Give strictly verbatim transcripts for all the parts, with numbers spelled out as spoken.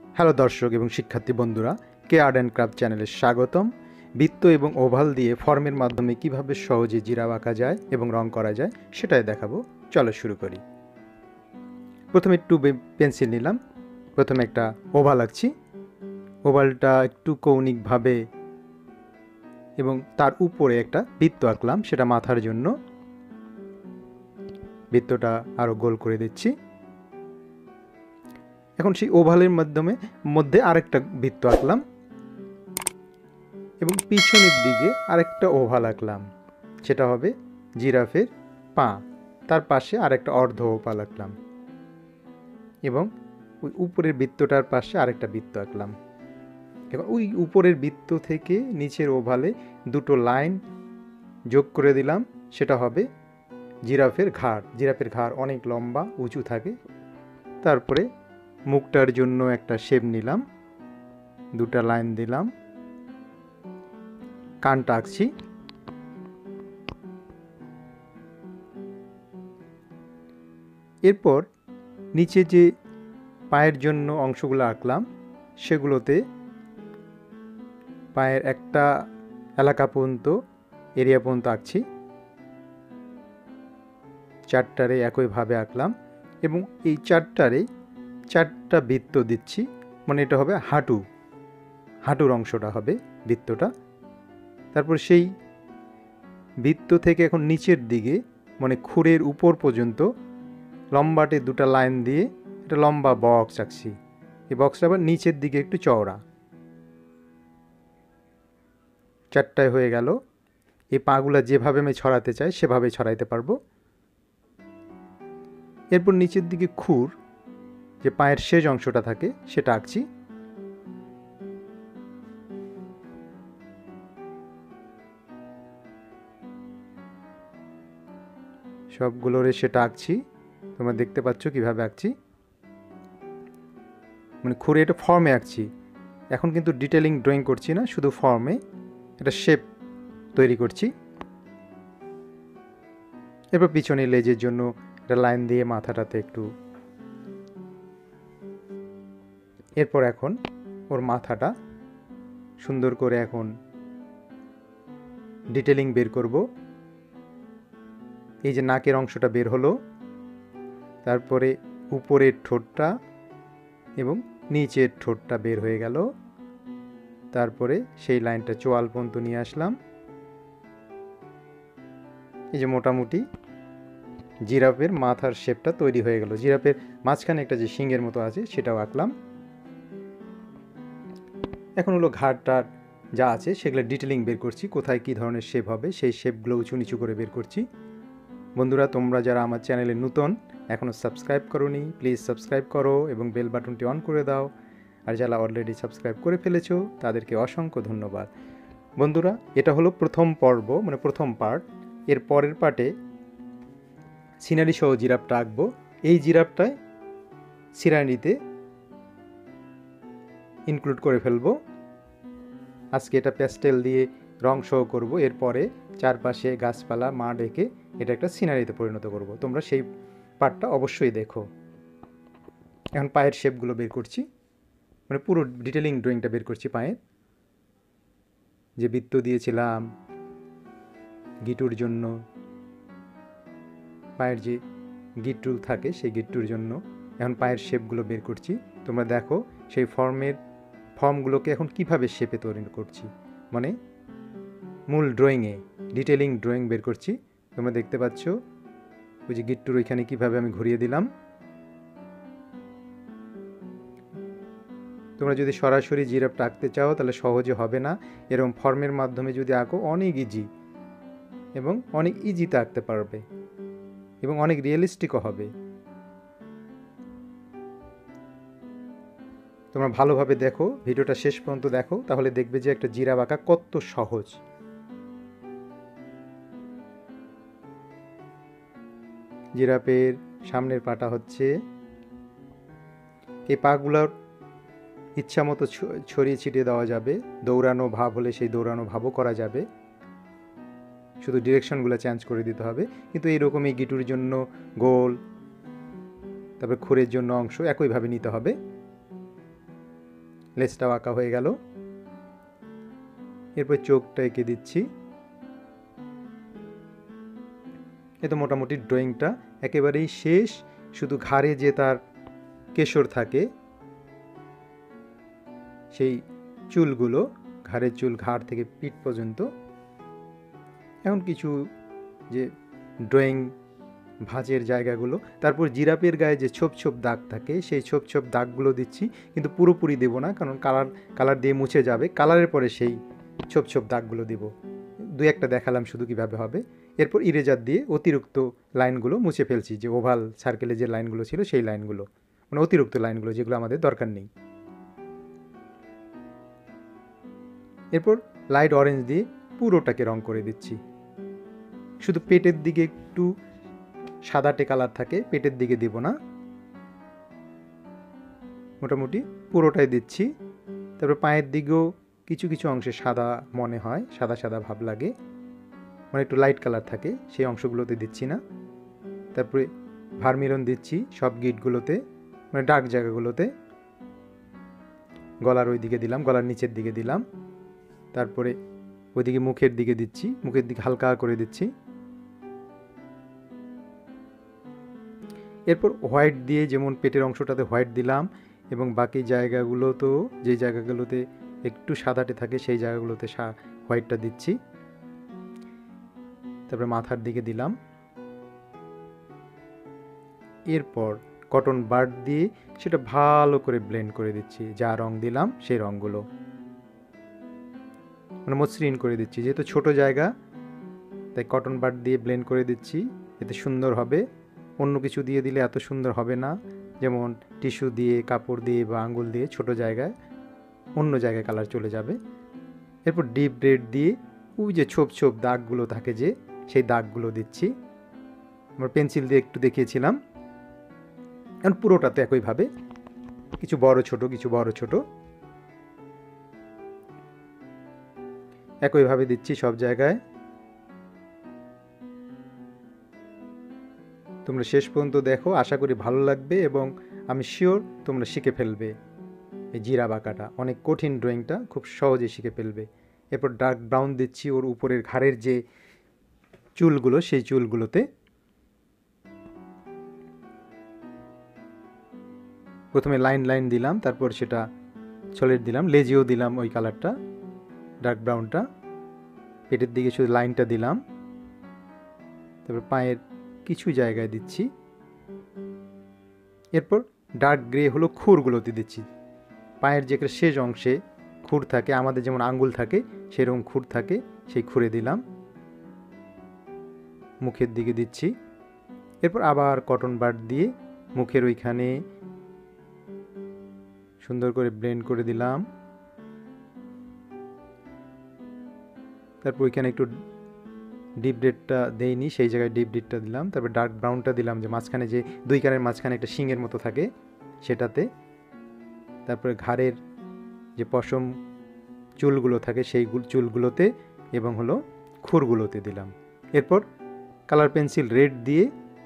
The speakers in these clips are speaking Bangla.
হ্যালো দর্শক এবং শিক্ষার্থী বন্ধুরা, কে আর্ট অ্যান্ড ক্রাফট চ্যানেলে স্বাগতম। বৃত্ত এবং ওভাল দিয়ে ফর্মের মাধ্যমে কিভাবে সহজে জিরাফ আঁকা যায় এবং রং করা যায় সেটাই দেখাবো। চলো শুরু করি। প্রথমে একটু পেন্সিল নিলাম, প্রথমে একটা ওভাল আঁকছি। ওভালটা একটু কৌণিকভাবে এবং তার উপরে একটা বৃত্ত আঁকলাম, সেটা মাথার জন্য। বৃত্তটা আরও গোল করে দিচ্ছি। এখন সেই ওভালের মাধ্যমে মধ্যে আরেকটা বৃত্ত আঁকলাম এবং পিছনের দিকে আরেকটা ওভাল আঁকলাম, সেটা হবে জিরাফের পা। তার পাশে আরেকটা অর্ধ ওভাল আঁকলাম এবং ওই উপরের বৃত্তটার পাশে আরেকটা বৃত্ত আঁকলাম। এবং ওই উপরের বৃত্ত থেকে নিচের ওভালে দুটো লাইন যোগ করে দিলাম, সেটা হবে জিরাফের ঘাড়। জিরাফের ঘাড় অনেক লম্বা উঁচু থাকে। তারপরে মুখটার জন্য একটা শেপ নিলাম, দুটা লাইন দিলাম, কানটা আঁকছি। এরপর নিচে যে পায়ের জন্য অংশগুলো আঁকলাম সেগুলোতে পায়ের একটা এলাকা পর্যন্ত এরিয়া পর্যন্ত আঁকছি। চারটারে একইভাবে আঁকলাম এবং এই চারটারে চারটা বৃত্ত দিচ্ছি, মানে এটা হবে হাঁটু, হাঁটুর অংশটা হবে বৃত্তটা। তারপর সেই বৃত্ত থেকে এখন নিচের দিকে মানে খুরের উপর পর্যন্ত লম্বাটে দুটা লাইন দিয়ে একটা লম্বা বক্স আঁকছি। এই বক্সটা আবার নিচের দিকে একটু চওড়া। চারটায় হয়ে গেল। এই পাগুলা যেভাবে আমি ছড়াতে চাই সেভাবে ছড়াইতে পারবো। এরপর নিচের দিকে খুর, যে পায়ের শেষ অংশটা থাকে, সেটা আঁকছি। সবগুলোরে সেটা আঁকছি, তোমরা দেখতে পাচ্ছ কিভাবে আঁকছি। মানে খুরে এটা ফর্মে আঁকছি, এখন কিন্তু ডিটেলিং ড্রয়িং করছি না, শুধু ফর্মে একটা শেপ তৈরি করছি। এরপর পিছনে লেজের জন্য একটা লাইন দিয়ে মাথাটাতে একটু। এরপর এখন ওর মাথাটা সুন্দর করে এখন ডিটেলিং বের করব। এই যে নাকের অংশটা বের হলো, তারপরে উপরের ঠোঁটটা এবং নিচের ঠোঁটটা বের হয়ে গেল। তারপরে সেই লাইনটা চোয়াল পর্যন্ত নিয়ে আসলাম। এই যে মোটামুটি জিরাফের মাথার শেপটা তৈরি হয়ে গেল। জিরাফের মাঝখানে একটা যে শিংয়ের মতো আছে সেটাও আঁকলাম। এখন হলো ঘাড়টার যা আছে সেগুলো ডিটেলিং বের করছি, কোথায় কী ধরনের শেপ হবে সেই শেপগুলো উঁচু নিচু করে বের করছি। বন্ধুরা, তোমরা যারা আমার চ্যানেলে নতুন, এখনও সাবস্ক্রাইব করোনি, প্লিজ সাবস্ক্রাইব করো এবং বেল বাটনটি অন করে দাও। আর যারা অলরেডি সাবস্ক্রাইব করে ফেলেছো তাদেরকে অসংখ্য ধন্যবাদ। বন্ধুরা, এটা হলো প্রথম পর্ব, মানে প্রথম পার্ট। এর পরের পার্টে সিনারি সহ জিরাফটা আঁকবো। এই জিরাফটায় সিনারিতে ইনক্লুড করে ফেলবো। আজকে এটা প্যাস্টেল দিয়ে রং সহ করবো, এরপরে চারপাশে গাছপালা মাঠ এঁকে এটা একটা সিনারিতে পরিণত করব। তোমরা সেই পার্টটা অবশ্যই দেখো। এখন পায়ের শেপগুলো বের করছি, মানে পুরো ডিটেলিং ড্রয়িংটা বের করছি। পায়ের যে বৃত্ত দিয়েছিলাম গিটুর জন্য, পায়ের যে গিট্টু থাকে সেই গিট্টুর জন্য এখন পায়ের শেপগুলো বের করছি। তোমরা দেখো সেই ফর্মের ফর্মগুলোকে এখন কিভাবে শেপে তৈরি করছি, মানে মূল ড্রয়িংয়ে ডিটেলিং ড্রয়িং বের করছি। তোমরা দেখতে পাচ্ছ ওই যে গিট্টুর ওইখানে কিভাবে আমি ঘুরিয়ে দিলাম। তোমরা যদি সরাসরি জিরাফটা আঁকতে চাও তাহলে সহজে হবে না, এরকম ফর্মের মাধ্যমে যদি আঁকো অনেক ইজি এবং অনেক ইজিতে আঁকতে পারবে এবং অনেক রিয়েলিস্টিকও হবে। তোমরা ভালোভাবে দেখো, ভিডিওটা শেষ পর্যন্ত দেখো, তাহলে দেখবে যে একটা জিরাফ আঁকা কত সহজ। জিরাফের সামনের পাটা হচ্ছে, এই পাগুলোর ইচ্ছা মতো ছড়িয়ে ছিটিয়ে দেওয়া যাবে। দৌড়ানো ভাব হলে সেই দৌড়ানো ভাবও করা যাবে, শুধু ডিরেকশনগুলো চেঞ্জ করে দিতে হবে। কিন্তু এইরকমই গিটুর জন্য গোল, তারপরে খুরের জন্য অংশ একইভাবে নিতে হবে। লেজটাও আঁকা হয়ে গেল। এরপর চোখটা এঁকে দিচ্ছি। এ তো মোটামুটি ড্রয়িংটা একেবারেই শেষ। শুধু ঘাড়ে যে তার কেশর থাকে, সেই চুলগুলো, ঘাড়ের চুল ঘাড় থেকে পিঠ পর্যন্ত। এখন কিছু যে ড্রয়িং ভাঁজের জায়গাগুলো, তারপর জিরাফের গায়ে যে ছোপ ছোপ দাগ থাকে সেই ছোপ ছোপ দাগগুলো দিচ্ছি, কিন্তু পুরোপুরি দেব না, কারণ কালার কালার দিয়ে মুছে যাবে। কালারের পরে সেই ছোপ ছোপ দাগগুলো দিব। দু একটা দেখালাম শুধু কিভাবে হবে। এরপর ইরেজার দিয়ে অতিরিক্ত লাইনগুলো মুছে ফেলছি, যে ওভাল সার্কেলে যে লাইনগুলো ছিল সেই লাইনগুলো, মানে অতিরিক্ত লাইনগুলো যেগুলো আমাদের দরকার নেই। এরপর লাইট অরেঞ্জ দিয়ে পুরোটাকে রং করে দিচ্ছি। শুধু পেটের দিকে একটু সাদাটে কালার থাকে, পেটের দিকে দিব না, মোটামুটি পুরোটাই দিচ্ছি। তারপর পায়ের দিকেও কিছু কিছু অংশে সাদা মনে হয়, সাদা সাদা ভাব লাগে, মানে একটু লাইট কালার থাকে, সেই অংশগুলোতে দিচ্ছি না। তারপরে ভার্মিলন দিচ্ছি সব গিটগুলোতে, মানে ডার্ক জায়গাগুলোতে। গলার ওই দিকে দিলাম, গলার নিচের দিকে দিলাম, তারপরে ওইদিকে মুখের দিকে দিচ্ছি, মুখের দিকে হালকা করে দিচ্ছি। এরপর হোয়াইট দিয়ে, যেমন পেটের অংশটাতে হোয়াইট দিলাম, এবং বাকি জায়গাগুলোতেও যে জায়গাগুলোতে একটু সাদাটে থাকে সেই জায়গাগুলোতে হোয়াইটটা দিচ্ছি। তারপরে মাথার দিকে দিলাম। এরপর কটন বাড দিয়ে সেটা ভালো করে ব্লেন্ড করে দিচ্ছি, যা রং দিলাম সেই রঙগুলো মানে মসৃণ করে দিচ্ছি। যেহেতু ছোট জায়গা তাই কটন বাড দিয়ে ব্লেন্ড করে দিচ্ছি, এতে সুন্দর হবে। অন্য কিছু দিয়ে দিলে এত সুন্দর হবে না, যেমন টিস্যু দিয়ে, কাপড় দিয়ে বা আঙ্গুল দিয়ে ছোট জায়গায়, অন্য জায়গায় কালার চলে যাবে। এরপর ডিপ রেড দিয়ে ওই যে ছোপ ছোপ দাগগুলো থাকে যে, সেই দাগগুলো দিচ্ছি। আমরা পেন্সিল দিয়ে একটু দেখিয়েছিলাম। এখন পুরোটাতে একইভাবে, কিছু বড় ছোট কিছু বড় ছোট একইভাবে দিচ্ছি সব জায়গায়। তোমরা শেষ পর্যন্ত দেখো, আশা করি ভালো লাগবে, এবং আমি শিওর তোমরা শিখে ফেলবে। এই জিরাফ আঁকাটা অনেক কঠিন, ড্রয়িংটা খুব সহজে শিখে ফেলবে। এরপর ডার্ক ব্রাউন দিচ্ছি ওর উপরের ঘাড়ের যে চুলগুলো সেই চুলগুলোতে। প্রথমে লাইন লাইন দিলাম, তারপর সেটা সলিড দিলাম, লেজেও দিলাম ওই কালারটা, ডার্ক ব্রাউনটা। পেটের দিকে শুধু লাইনটা দিলাম, তারপর পায়ের কিছু জায়গায় দিচ্ছি। এরপর ডার্ক গ্রে হলো খুরগুলোতে দিচ্ছি। পায়ের যে শেষ অংশে খুর থাকে, আমাদের যেমন আঙ্গুল থাকে সেরকম খুর থাকে, সেই খুরে দিলাম। মুখের দিকে দিচ্ছি। এরপর আবার কটন বাড দিয়ে মুখের ওইখানে সুন্দর করে ব্লেন্ড করে দিলাম। তারপর ওইখানে একটু ডিপ রেডটা দেইনি, সেই জায়গায় ডিপ রেডটা দিলাম। তারপর ডার্ক ব্রাউনটা দিলাম, যে মাঝখানে যে দুই কানের মাঝখানে একটা শিংয়ের মতো থাকে সেটাতে। তারপরে ঘাড়ের যে পশম চুলগুলো থাকে সেই চুলগুলোতে, এবং হলো খুরগুলোতে দিলাম। এরপর কালার পেন্সিল রেড দিয়ে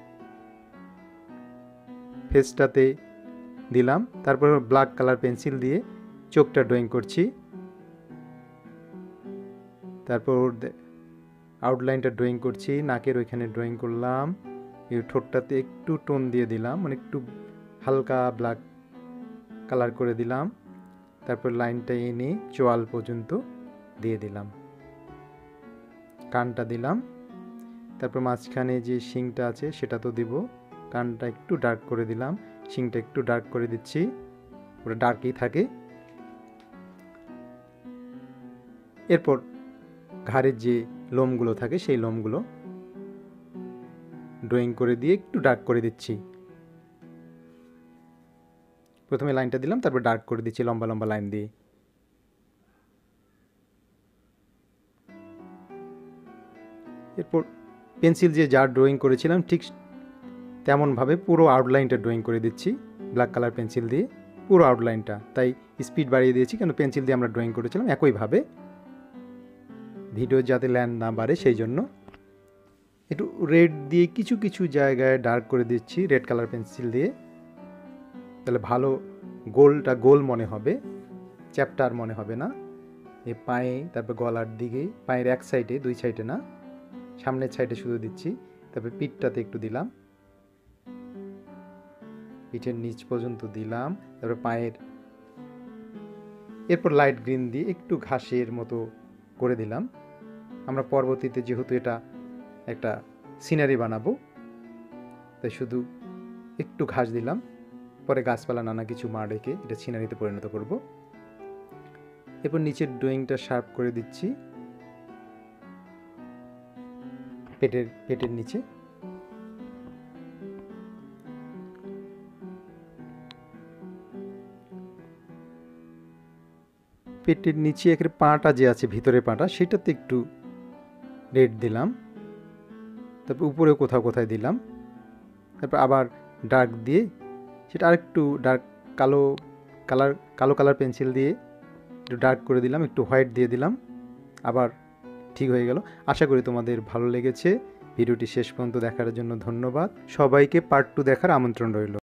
ফেসটাতে দিলাম। তারপর ব্ল্যাক কালার পেন্সিল দিয়ে চোখটা ড্রয়িং করছি। তারপর আউটলাইনটা ড্রয়িং করছি, নাকের ওইখানে ড্রয়িং করলাম। এই ঠোঁটটাতে একটু টোন দিয়ে দিলাম, মানে একটু হালকা ব্ল্যাক কালার করে দিলাম। তারপর লাইনটা এনে চোয়াল পর্যন্ত দিয়ে দিলাম, কানটা দিলাম। তারপর মাঝখানে যে শিংটা আছে সেটা তো দিব, কানটা একটু ডার্ক করে দিলাম, শিংটা একটু ডার্ক করে দিচ্ছি, ওটা ডার্কই থাকে। এরপর ঘাড়ের যে লোমগুলো থাকে সেই লোমগুলো ড্রয়িং করে দিয়ে একটু ডার্ক করে দিচ্ছি। প্রথমে লাইনটা দিলাম, তারপর ডার্ক করে দিচ্ছি লম্বা লম্বা লাইন দিয়ে। এরপর পেন্সিল দিয়ে যা ড্রয়িং করেছিলাম ঠিক তেমনভাবে পুরো আউটলাইনটা ড্রয়িং করে দিচ্ছি ব্ল্যাক কালার পেন্সিল দিয়ে, পুরো আউটলাইনটা। তাই স্পিড বাড়িয়ে দিয়েছি, কেন পেন্সিল দিয়ে আমরা ড্রয়িং করেছিলাম একইভাবে, ভিডিও যাতে ল্যান্ড না বাড়ে সেই জন্য। একটু রেড দিয়ে কিছু কিছু জায়গায় ডার্ক করে দিচ্ছি রেড কালার পেন্সিল দিয়ে, তাহলে ভালো গোলটা গোল মনে হবে। চ্যাপ্টা আর মনে হবে না। এই পায়ে, তারপর গলার দিকে, পায়ের এক সাইডে, দুই সাইডে না, সামনের সাইডে শুধু দিচ্ছি। তারপর পিঠটাতে একটু দিলাম, পিঠের নিচ পর্যন্ত দিলাম। তারপর পায়ের, এরপর লাইট গ্রিন দিয়ে একটু ঘাসের মতো করে দিলাম। আমরা পরবর্তীতে যেহেতু এটা একটা সিনারি বানাবো, তাই শুধু একটু ঘাস দিলাম, পরে গাছপালা নানা কিছু মা রেখে এটা সিনারিতে পরিণত করব। এরপর নিচের ড্রয়িংটা শার্প করে দিচ্ছি পেটের পেটের নিচে। পেটের নিচে একের পাটা যে আছে, ভিতরের পাটা, সেটাতে একটু রেড দিলাম। তারপর উপরেও কোথাও কোথায় দিলাম। তারপর আবার ডার্ক দিয়ে সেটা আরেকটু ডার্ক, কালো কালার কালো কালার পেন্সিল দিয়ে একটু ডার্ক করে দিলাম, একটু হোয়াইট দিয়ে দিলাম। আবার ঠিক হয়ে গেল। আশা করি তোমাদের ভালো লেগেছে। ভিডিওটি শেষ পর্যন্ত দেখার জন্য ধন্যবাদ। সবাইকে পার্ট টু দেখার আমন্ত্রণ রইল।